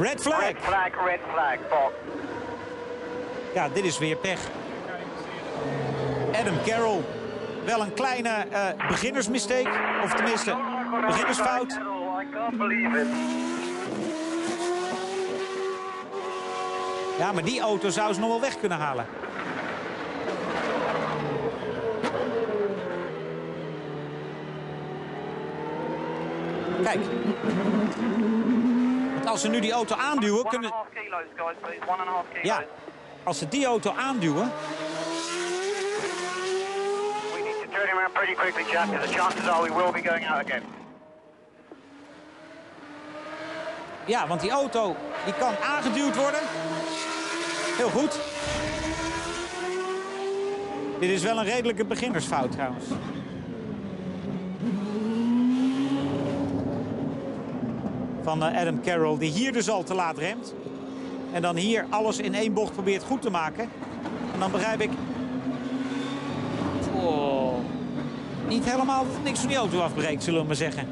Red flag. Red flag, red flag. Box. Ja, dit is weer pech. Adam Carroll. Wel een kleine beginnersmistake. Of tenminste, beginnersfout. I can't believe it. Ja, maar die auto zou ze nog wel weg kunnen halen. Kijk. Want als ze nu die auto aanduwen, kunnen... 1,5 kilo's, guys, please. 1,5 kilo's. Ja, als ze die auto aanduwen... We need to turn him around pretty quickly, Jack, because the chances are we will be going out again. Ja, want die auto die kan aangeduwd worden. Heel goed. Dit is wel een redelijke beginnersfout trouwens. Van Adam Carroll, die hier dus al te laat remt. En dan hier alles in één bocht probeert goed te maken. En dan begrijp ik... Oh, niet helemaal dat niks van die auto afbreekt, zullen we maar zeggen.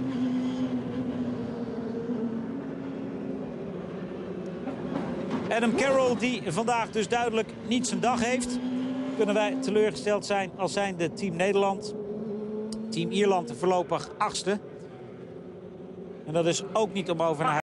Adam Carroll, die vandaag dus duidelijk niet zijn dag heeft. Kunnen wij teleurgesteld zijn als zijnde Team Nederland. Team Ierland voorlopig 8e. En dat is ook niet om over naar